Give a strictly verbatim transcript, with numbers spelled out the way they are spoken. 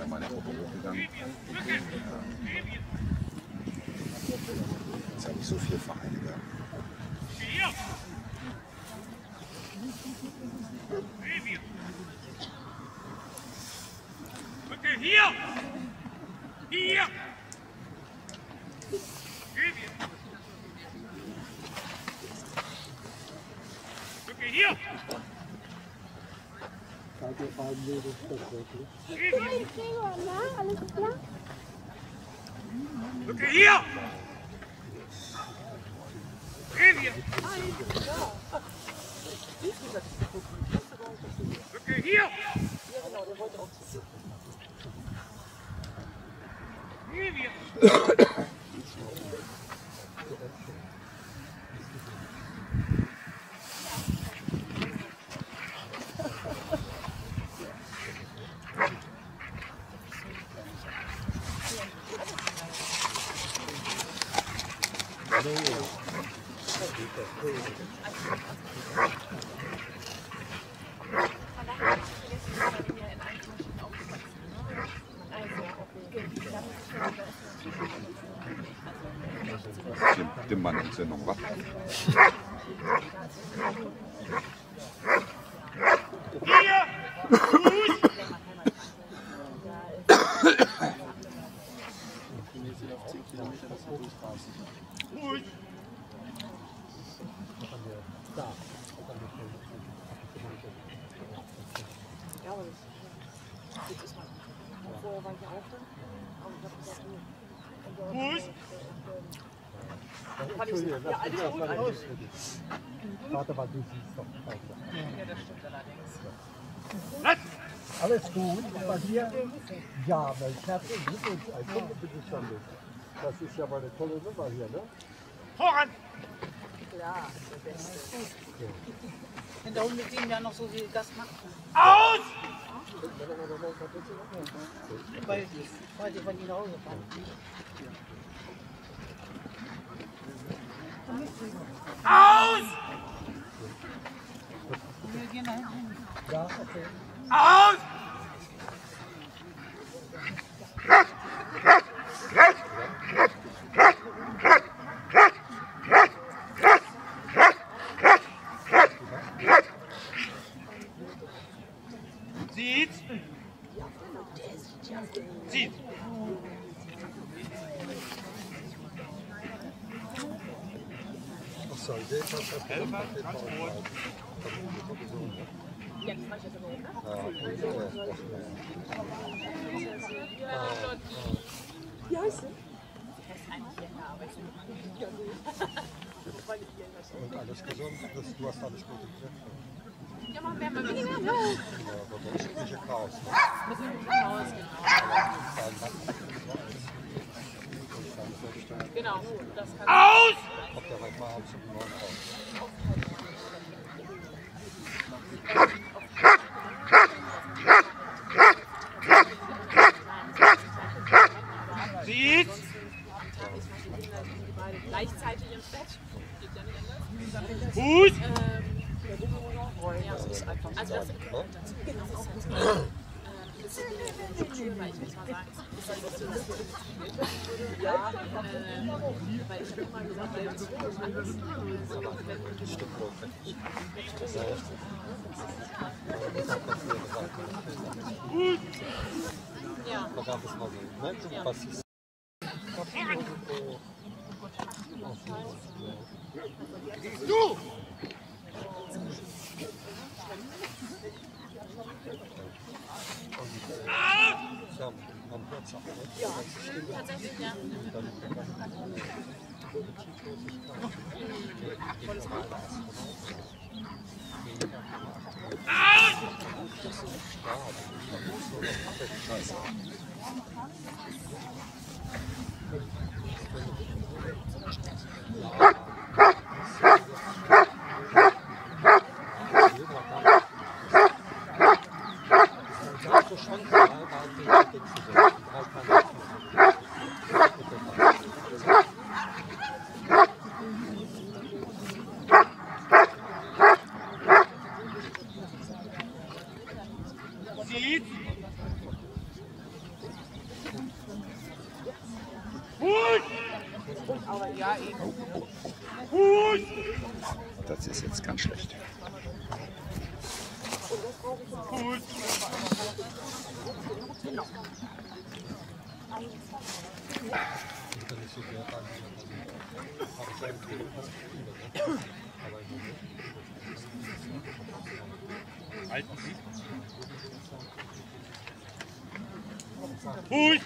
wäre meine Gruppe hochgegangen. Jetzt habe ich so viele Vereine gehabt. Okay, hier! Hier! Okay, hier! Alles klar? Okay, hier! Hier! Okay, hier! Hier! Stimmbandentzündung, was? Hier! Gut! Ja, aber das ist mal. Vorher war ich auch da, aber ich habe gesagt, Gut! Entschuldigung, das ist ja mal aus. Warte mal, du siehst doch. ja, das stimmt allerdings. Was? Alles gut bei dir? Ja, mein herzlichen Glückwunsch als Kundenbesitzstand. Das ist ja mal eine tolle Nummer hier, ne? Voran! Klar, der Beste. Wenn da unten mit ihm ja noch so viel Gas macht. Aus! Weil, weil die von ihm nach Hause fahren. Aus! Wir gehen da hinten. Ja, okay. Aus! Sieht? Sieht. Ach so, ich sehe schon, dass wir Helfer, Transport. Wie heißt sie? Und alles gesund, das, du hast alles gut im Griff. Ja, machen wir mal weniger. Ja, aber das ist nicht Chaos. Ne? Mit dem Haus, genau. Genau, das kann Aus! Kommt ja manchmal abends um neun raus. Sieht? gleichzeitig im Bett. Geht ja nicht anders. Gut! Ähm, ja, das ist einfach. Also das, genau, das ist halt so. Das ist die Schule, weil ich muss mal sagen, ist das nicht so, dass wir ja, äh, weil ich habe immer gesagt, weil das ist anders. So, wenn du Stimmt wohl. Gut! ja. Da gab es mal so, ne? Ja. Was ist? Du! Ja, man hört es auch, ne? Ja, tatsächlich, ja. Sieht? Ja, eben. Oh, oh, Gut. das ist jetzt ganz schlecht. Gut. Halten Sie. Gut.